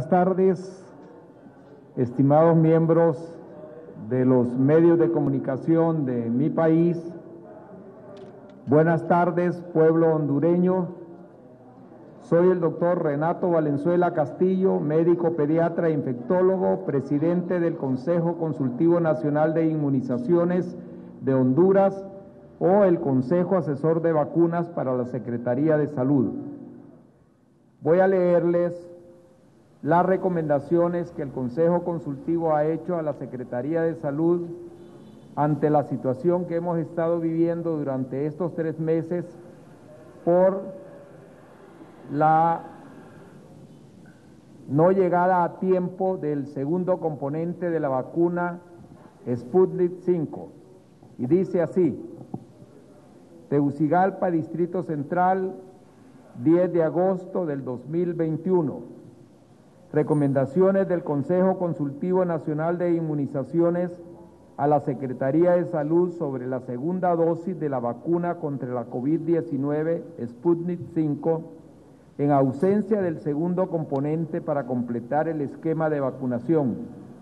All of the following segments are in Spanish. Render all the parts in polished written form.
Buenas tardes, estimados miembros de los medios de comunicación de mi país. Buenas tardes, pueblo hondureño. Soy el doctor Renato Valenzuela Castillo, médico pediatra e infectólogo, presidente del Consejo Consultivo Nacional de Inmunizaciones de Honduras o el Consejo Asesor de Vacunas para la Secretaría de Salud. Voy a leerles las recomendaciones que el Consejo Consultivo ha hecho a la Secretaría de Salud ante la situación que hemos estado viviendo durante estos 3 meses por la no llegada a tiempo del segundo componente de la vacuna Sputnik V. Y dice así: Tegucigalpa, Distrito Central, 10 de agosto del 2021. Recomendaciones del Consejo Consultivo Nacional de Inmunizaciones a la Secretaría de Salud sobre la segunda dosis de la vacuna contra la COVID-19 Sputnik V en ausencia del segundo componente para completar el esquema de vacunación.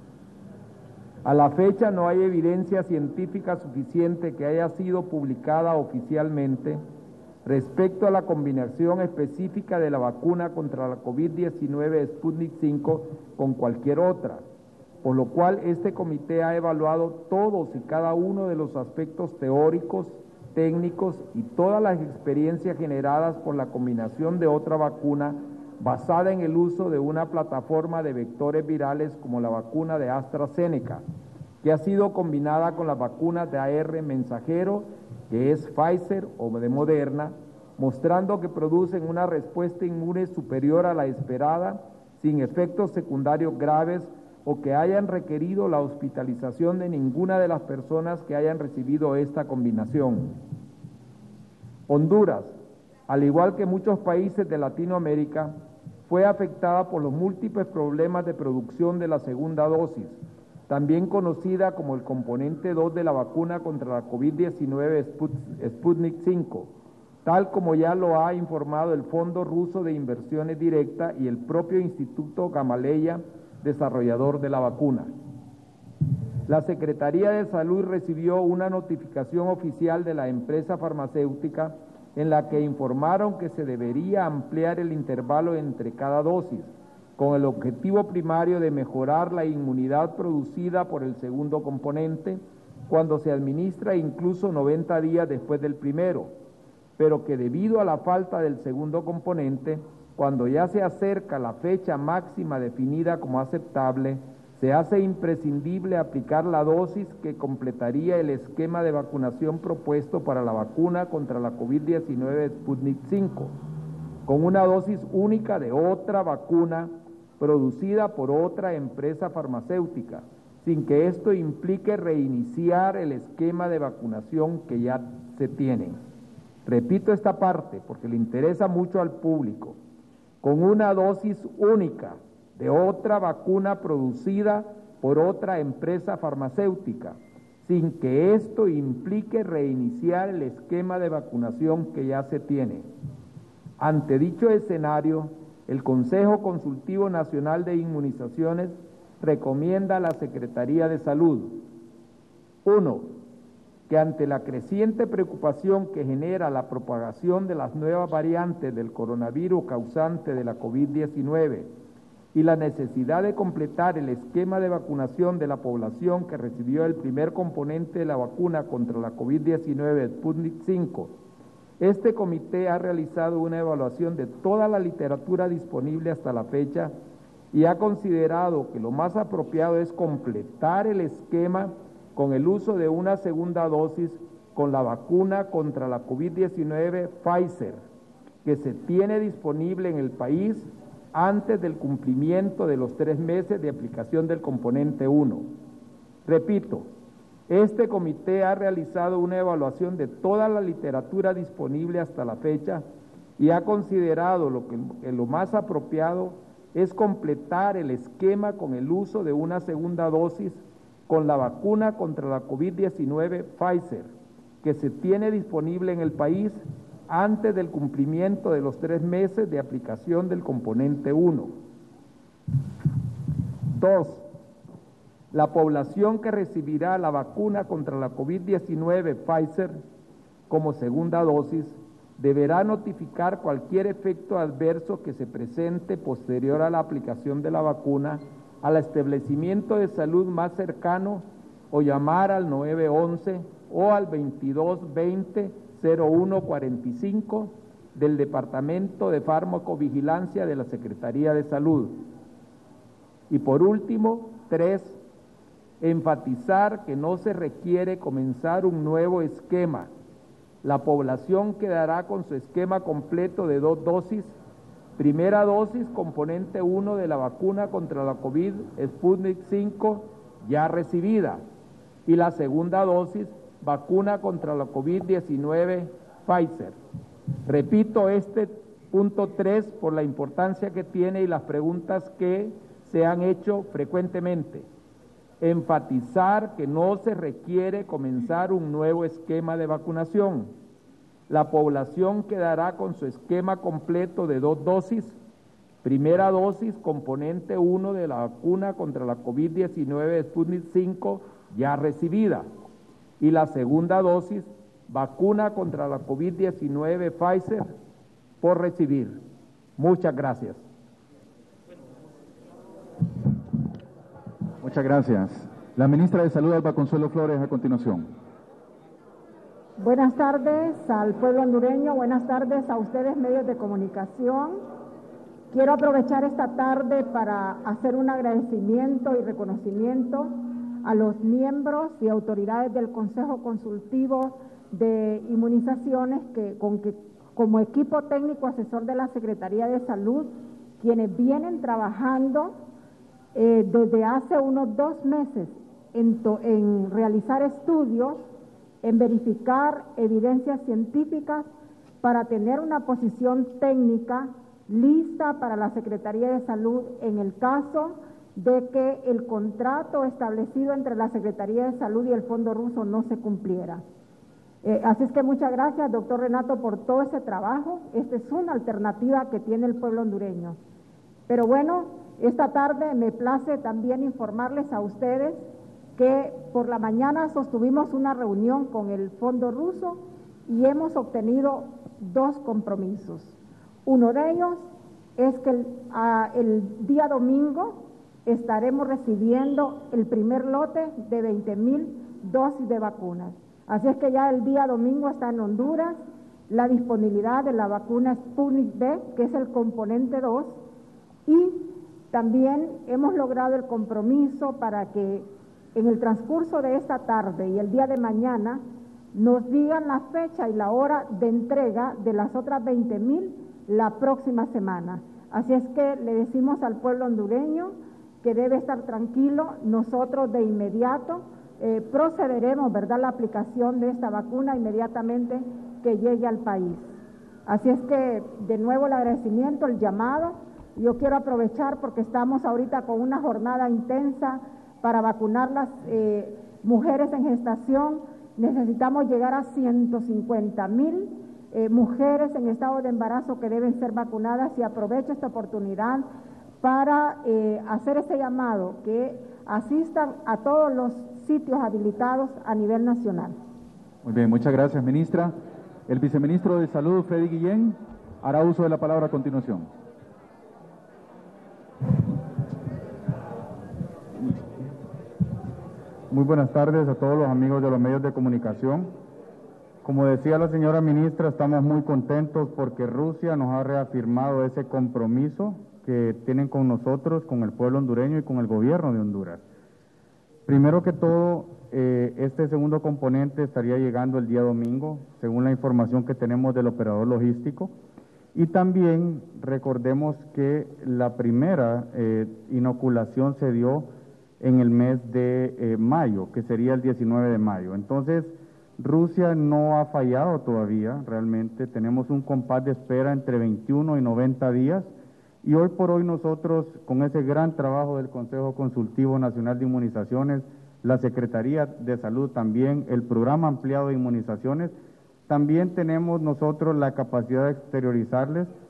A la fecha no hay evidencia científica suficiente que haya sido publicada oficialmente respecto a la combinación específica de la vacuna contra la COVID-19 Sputnik V con cualquier otra, por lo cual este comité ha evaluado todos y cada uno de los aspectos teóricos, técnicos y todas las experiencias generadas por la combinación de otra vacuna basada en el uso de una plataforma de vectores virales como la vacuna de AstraZeneca, que ha sido combinada con las vacunas de AR mensajero, que es Pfizer o de Moderna, mostrando que producen una respuesta inmune superior a la esperada, sin efectos secundarios graves o que hayan requerido la hospitalización de ninguna de las personas que hayan recibido esta combinación. Honduras, al igual que muchos países de Latinoamérica, fue afectada por los múltiples problemas de producción de la segunda dosis, también conocida como el componente 2 de la vacuna contra la COVID-19 Sputnik V, tal como ya lo ha informado el Fondo Ruso de Inversiones Directas y el propio Instituto Gamaleya, desarrollador de la vacuna. La Secretaría de Salud recibió una notificación oficial de la empresa farmacéutica en la que informaron que se debería ampliar el intervalo entre cada dosis, con el objetivo primario de mejorar la inmunidad producida por el segundo componente cuando se administra incluso 90 días después del primero, pero que debido a la falta del segundo componente, cuando ya se acerca la fecha máxima definida como aceptable, se hace imprescindible aplicar la dosis que completaría el esquema de vacunación propuesto para la vacuna contra la COVID-19 Sputnik V, con una dosis única de otra vacuna producida por otra empresa farmacéutica, sin que esto implique reiniciar el esquema de vacunación que ya se tiene. Repito esta parte porque le interesa mucho al público. Con una dosis única de otra vacuna producida por otra empresa farmacéutica, sin que esto implique reiniciar el esquema de vacunación que ya se tiene. Ante dicho escenario, el Consejo Consultivo Nacional de Inmunizaciones recomienda a la Secretaría de Salud: 1. Que ante la creciente preocupación que genera la propagación de las nuevas variantes del coronavirus causante de la COVID-19 y la necesidad de completar el esquema de vacunación de la población que recibió el primer componente de la vacuna contra la COVID-19 Sputnik V, este comité ha realizado una evaluación de toda la literatura disponible hasta la fecha y ha considerado que lo más apropiado es completar el esquema con el uso de una segunda dosis con la vacuna contra la COVID-19 Pfizer, que se tiene disponible en el país antes del cumplimiento de los 3 meses de aplicación del componente 1. Repito, este comité ha realizado una evaluación de toda la literatura disponible hasta la fecha y ha considerado que lo más apropiado es completar el esquema con el uso de una segunda dosis con la vacuna contra la COVID-19 Pfizer, que se tiene disponible en el país antes del cumplimiento de los 3 meses de aplicación del componente 1. 2. La población que recibirá la vacuna contra la COVID-19 Pfizer como segunda dosis deberá notificar cualquier efecto adverso que se presente posterior a la aplicación de la vacuna al establecimiento de salud más cercano o llamar al 911 o al 2220-0145 del Departamento de Farmacovigilancia de la Secretaría de Salud. Y por último, 3. Enfatizar que no se requiere comenzar un nuevo esquema. La población quedará con su esquema completo de 2 dosis. Primera dosis, componente 1 de la vacuna contra la COVID Sputnik 5 ya recibida. Y la segunda dosis, vacuna contra la COVID-19 Pfizer. Repito este punto 3 por la importancia que tiene y las preguntas que se han hecho frecuentemente. Enfatizar que no se requiere comenzar un nuevo esquema de vacunación. La población quedará con su esquema completo de 2 dosis. Primera dosis, componente 1 de la vacuna contra la COVID-19 Sputnik 5 ya recibida. Y la segunda dosis, vacuna contra la COVID-19 Pfizer por recibir. Muchas gracias. Muchas gracias. La ministra de Salud, Alba Consuelo Flores, a continuación. Buenas tardes al pueblo hondureño, buenas tardes a ustedes medios de comunicación. Quiero aprovechar esta tarde para hacer un agradecimiento y reconocimiento a los miembros y autoridades del Consejo Consultivo de Inmunizaciones que como equipo técnico asesor de la Secretaría de Salud, quienes vienen trabajando desde hace unos 2 meses en realizar estudios, en verificar evidencias científicas para tener una posición técnica lista para la Secretaría de Salud en el caso de que el contrato establecido entre la Secretaría de Salud y el Fondo Ruso no se cumpliera. Así es que muchas gracias, doctor Renato, por todo ese trabajo. Esta es una alternativa que tiene el pueblo hondureño. Pero bueno, esta tarde me place también informarles a ustedes que por la mañana sostuvimos una reunión con el Fondo Ruso y hemos obtenido 2 compromisos. Uno de ellos es que el día domingo estaremos recibiendo el primer lote de 20,000 dosis de vacunas. Así es que ya el día domingo está en Honduras la disponibilidad de la vacuna Sputnik V, que es el componente 2, y también hemos logrado el compromiso para que en el transcurso de esta tarde y el día de mañana nos digan la fecha y la hora de entrega de las otras 20,000 la próxima semana. Así es que le decimos al pueblo hondureño que debe estar tranquilo. Nosotros de inmediato procederemos, ¿verdad?, la aplicación de esta vacuna inmediatamente que llegue al país. Así es que de nuevo el agradecimiento, el llamado. Yo quiero aprovechar porque estamos ahorita con una jornada intensa para vacunar las mujeres en gestación. Necesitamos llegar a 150,000 mujeres en estado de embarazo que deben ser vacunadas, y aprovecho esta oportunidad para hacer ese llamado que asistan a todos los sitios habilitados a nivel nacional. Muy bien, muchas gracias, ministra. El viceministro de Salud, Freddy Guillén, hará uso de la palabra a continuación. Muy buenas tardes a todos los amigos de los medios de comunicación. Como decía la señora ministra, estamos muy contentos porque Rusia nos ha reafirmado ese compromiso que tienen con nosotros, con el pueblo hondureño y con el gobierno de Honduras. Primero que todo, este segundo componente estaría llegando el día domingo, según la información que tenemos del operador logístico. Y también recordemos que la primera inoculación se dio en el mes de mayo, que sería el 19 de mayo. Entonces, Rusia no ha fallado todavía, realmente. Tenemos un compás de espera entre 21 y 90 días. Y hoy por hoy nosotros, con ese gran trabajo del Consejo Consultivo Nacional de Inmunizaciones, la Secretaría de Salud también, el programa ampliado de inmunizaciones, también tenemos nosotros la capacidad de exteriorizarles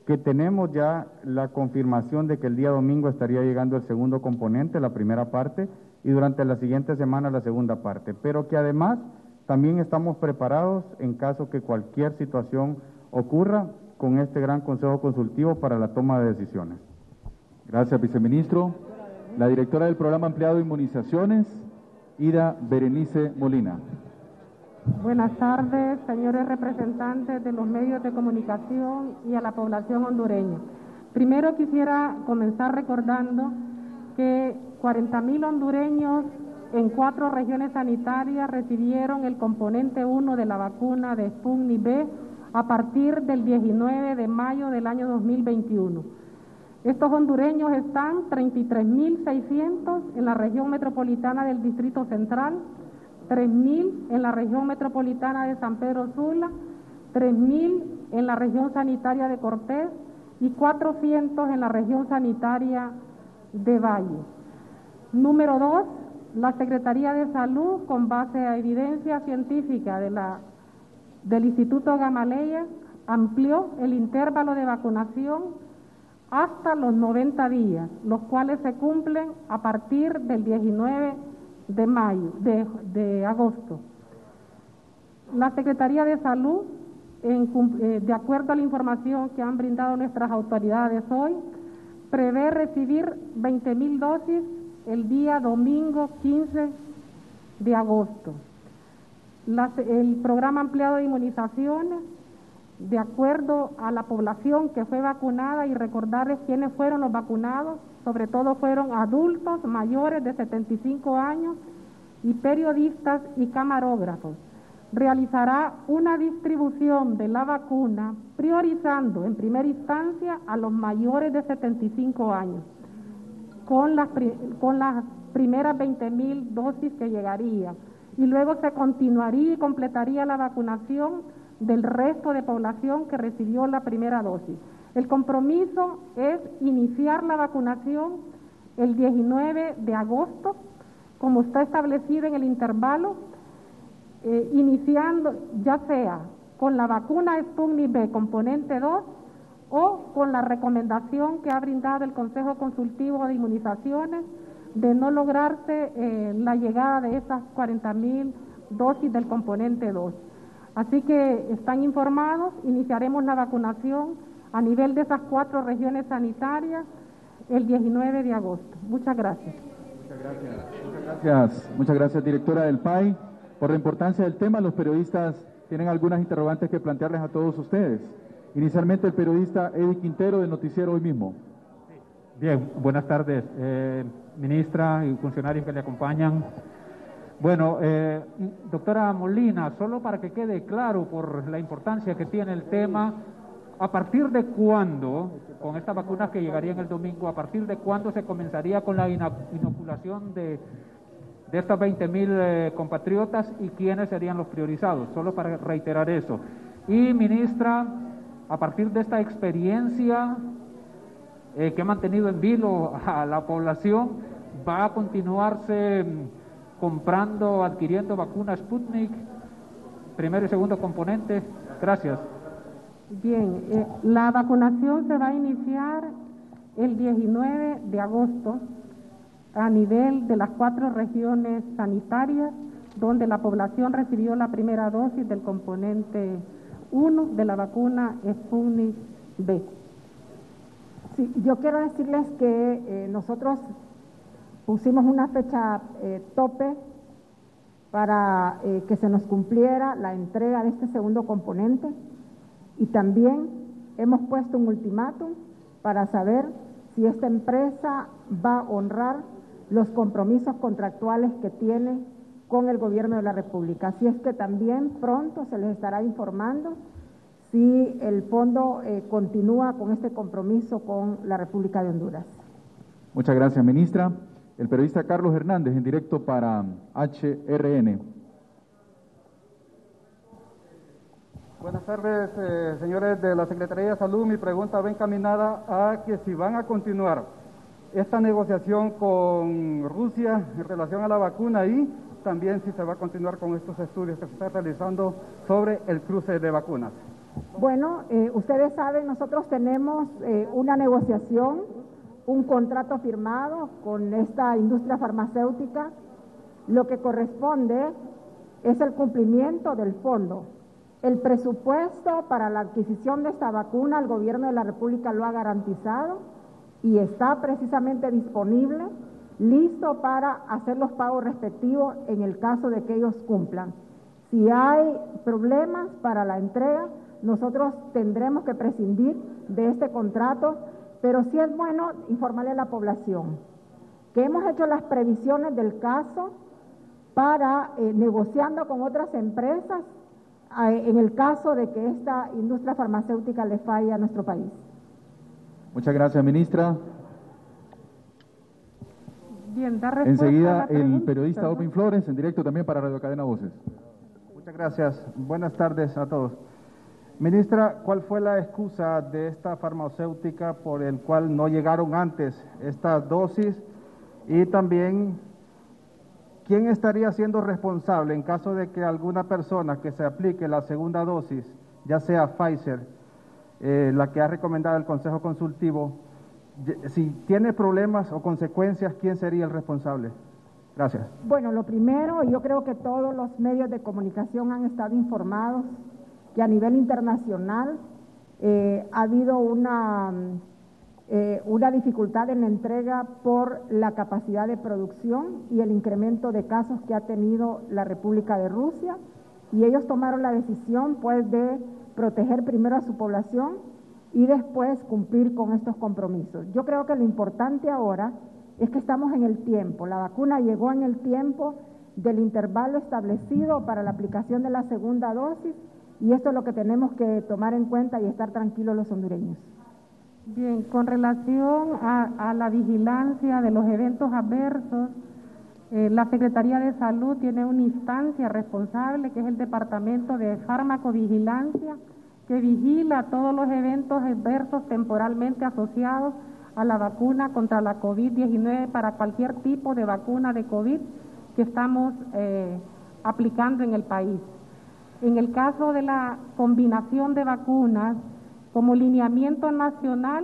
que tenemos ya la confirmación de que el día domingo estaría llegando el segundo componente, la primera parte, y durante la siguiente semana la segunda parte, pero que además también estamos preparados en caso que cualquier situación ocurra con este gran Consejo Consultivo para la toma de decisiones. Gracias, viceministro. La directora del Programa Ampliado de Inmunizaciones, Ida Berenice Molina. Buenas tardes, señores representantes de los medios de comunicación y a la población hondureña. Primero quisiera comenzar recordando que 40.000 hondureños en 4 regiones sanitarias recibieron el componente 1 de la vacuna de Sputnik V a partir del 19 de mayo del año 2021. Estos hondureños están 33.600 en la región metropolitana del Distrito Central, 3.000 en la región metropolitana de San Pedro Sula, 3.000 en la región sanitaria de Cortés y 400 en la región sanitaria de Valle. Número 2, la Secretaría de Salud, con base a evidencia científica del Instituto Gamaleya, amplió el intervalo de vacunación hasta los 90 días, los cuales se cumplen a partir del 19 de agosto. La Secretaría de Salud, de acuerdo a la información que han brindado nuestras autoridades hoy, prevé recibir 20.000 dosis el día domingo 15 de agosto. El programa ampliado de inmunizaciones, de acuerdo a la población que fue vacunada, y recordarles quiénes fueron los vacunados, sobre todo fueron adultos mayores de 75 años y periodistas y camarógrafos. Realizará una distribución de la vacuna priorizando en primera instancia a los mayores de 75 años, con las primeras 20.000 dosis que llegarían, y luego se continuaría y completaría la vacunación del resto de población que recibió la primera dosis. El compromiso es iniciar la vacunación el 19 de agosto, como está establecido en el intervalo, iniciando ya sea con la vacuna Sputnik V componente 2 o con la recomendación que ha brindado el Consejo Consultivo de Inmunizaciones de no lograrse la llegada de esas 40.000 dosis del componente 2. Así que están informados, iniciaremos la vacunación a nivel de esas 4 regiones sanitarias el 19 de agosto. Muchas gracias. Muchas gracias, directora del PAI. Por la importancia del tema, los periodistas tienen algunas interrogantes que plantearles a todos ustedes. Inicialmente el periodista Eddie Quintero del noticiero Hoy Mismo. Bien, buenas tardes, ministra y funcionarios que le acompañan. Bueno, doctora Molina, solo para que quede claro por la importancia que tiene el tema, ¿a partir de cuándo, con estas vacunas que llegarían el domingo, a partir de cuándo se comenzaría con la inoculación de estas 20.000 compatriotas y quiénes serían los priorizados? Solo para reiterar eso. Y ministra, a partir de esta experiencia que ha mantenido en vilo a la población, ¿va a continuarse comprando, adquiriendo vacunas Sputnik, primero y segundo componente? Gracias. Bien, la vacunación se va a iniciar el 19 de agosto a nivel de las 4 regiones sanitarias donde la población recibió la primera dosis del componente 1 de la vacuna Sputnik V. Sí, yo quiero decirles que nosotros pusimos una fecha tope para que se nos cumpliera la entrega de este segundo componente, y también hemos puesto un ultimátum para saber si esta empresa va a honrar los compromisos contractuales que tiene con el gobierno de la República. Así es que también pronto se les estará informando si el fondo continúa con este compromiso con la República de Honduras. Muchas gracias, ministra. El periodista Carlos Hernández, en directo para HRN. Buenas tardes, señores de la Secretaría de Salud. Mi pregunta va encaminada a que si van a continuar esta negociación con Rusia en relación a la vacuna, y también si se va a continuar con estos estudios que se están realizando sobre el cruce de vacunas. Bueno, ustedes saben, nosotros tenemos una negociación, un contrato firmado con esta industria farmacéutica. Lo que corresponde es el cumplimiento del fondo. El presupuesto para la adquisición de esta vacuna, el gobierno de la República lo ha garantizado y está precisamente disponible, listo para hacer los pagos respectivos en el caso de que ellos cumplan. Si hay problemas para la entrega, nosotros tendremos que prescindir de este contrato, pero sí es bueno informarle a la población que hemos hecho las previsiones del caso para, negociando con otras empresas, en el caso de que esta industria farmacéutica le falle a nuestro país. Muchas gracias, ministra. Bien, da respuesta a Enseguida la el pregunta. periodista Opin Flores, en directo también para Radio Cadena Voces. Muchas gracias. Buenas tardes a todos. Ministra, ¿cuál fue la excusa de esta farmacéutica por el cual no llegaron antes estas dosis? Y también, ¿quién estaría siendo responsable en caso de que alguna persona que se aplique la segunda dosis, ya sea Pfizer, la que ha recomendado el Consejo Consultivo, si tiene problemas o consecuencias, ¿quién sería el responsable? Gracias. Bueno, lo primero, yo creo que todos los medios de comunicación han estado informados que a nivel internacional ha habido una dificultad en la entrega por la capacidad de producción y el incremento de casos que ha tenido la República de Rusia, y ellos tomaron la decisión pues de proteger primero a su población y después cumplir con estos compromisos. Yo creo que lo importante ahora es que estamos en el tiempo, la vacuna llegó en el tiempo del intervalo establecido para la aplicación de la segunda dosis, y esto es lo que tenemos que tomar en cuenta y estar tranquilos los hondureños. Bien, con relación a la vigilancia de los eventos adversos, la Secretaría de Salud tiene una instancia responsable, que es el Departamento de Farmacovigilancia, que vigila todos los eventos adversos temporalmente asociados a la vacuna contra la COVID-19 para cualquier tipo de vacuna de COVID que estamos aplicando en el país. En el caso de la combinación de vacunas, como lineamiento nacional,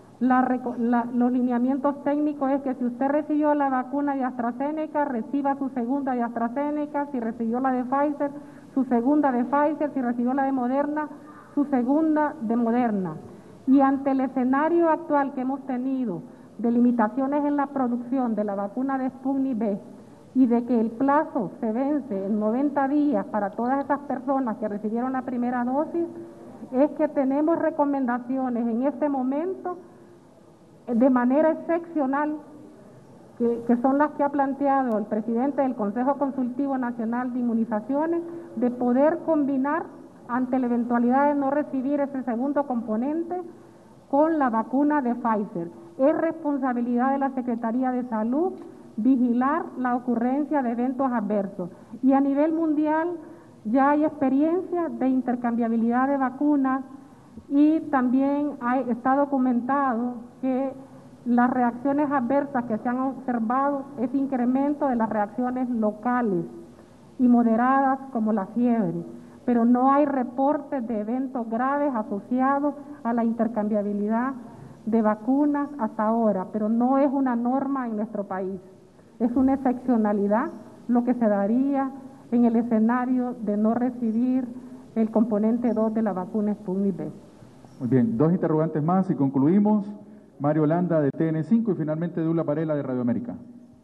los lineamientos técnicos es que si usted recibió la vacuna de AstraZeneca, reciba su segunda de AstraZeneca; si recibió la de Pfizer, su segunda de Pfizer; si recibió la de Moderna, su segunda de Moderna. Y ante el escenario actual que hemos tenido de limitaciones en la producción de la vacuna de Sputnik V y de que el plazo se vence en 90 días para todas esas personas que recibieron la primera dosis, es que tenemos recomendaciones en este momento de manera excepcional, que son las que ha planteado el presidente del Consejo Consultivo Nacional de Inmunizaciones, de poder combinar ante la eventualidad de no recibir ese segundo componente con la vacuna de Pfizer. Es responsabilidad de la Secretaría de Salud vigilar la ocurrencia de eventos adversos. Y a nivel mundial ya hay experiencia de intercambiabilidad de vacunas, y también está documentado que las reacciones adversas que se han observado es incremento de las reacciones locales y moderadas como la fiebre, pero no hay reportes de eventos graves asociados a la intercambiabilidad de vacunas hasta ahora, pero no es una norma en nuestro país, es una excepcionalidad lo que se daría en el escenario de no recibir el componente 2 de la vacuna Sputnik V. Muy bien, dos interrogantes más y concluimos. Mario Landa de TN5 y finalmente Dula Varela de Radio América.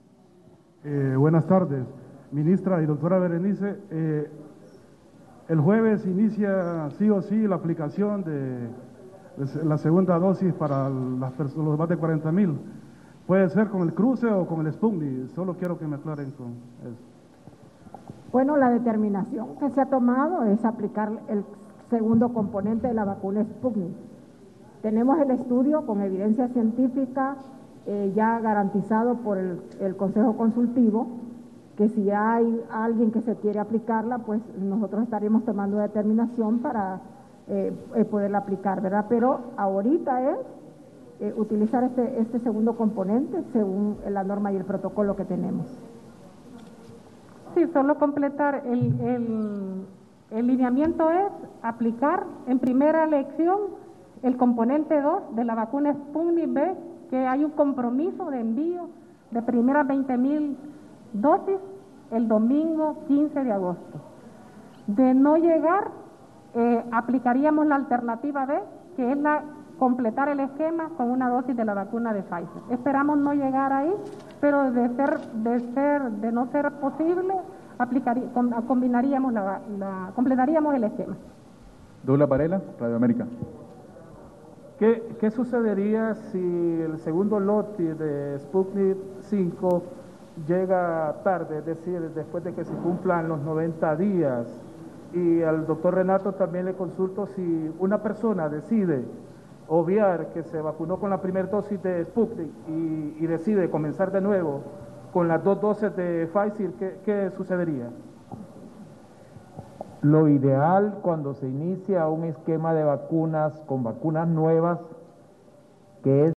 Buenas tardes, ministra y doctora Berenice. El jueves inicia sí o sí la aplicación de la segunda dosis para los más de 40,000. ¿Puede ser con el cruce o con el Sputnik? Solo quiero que me aclaren con eso. Bueno, la determinación que se ha tomado es aplicar el segundo componente de la vacuna Sputnik. Tenemos el estudio con evidencia científica ya garantizado por el Consejo Consultivo, que si hay alguien que se quiere aplicarla, pues nosotros estaremos tomando determinación para poderla aplicar, ¿verdad? Pero ahorita es utilizar este segundo componente según la norma y el protocolo que tenemos. Sí, solo completar El lineamiento es aplicar en primera elección el componente 2 de la vacuna Sputnik V, que hay un compromiso de envío de primeras 20.000 dosis el domingo 15 de agosto. De no llegar, aplicaríamos la alternativa B, que es completar el esquema con una dosis de la vacuna de Pfizer. Esperamos no llegar ahí, pero de no ser posible, completaríamos el esquema. Douglas Varela, Radio América. ¿Qué sucedería si el segundo lote de Sputnik 5 llega tarde, es decir, después de que se cumplan los 90 días? Y al doctor Renato también le consulto si una persona decide obviar que se vacunó con la primera dosis de Sputnik y decide comenzar de nuevo con las 2 dosis de Pfizer, ¿qué sucedería? Lo ideal cuando se inicia un esquema de vacunas con vacunas nuevas, que es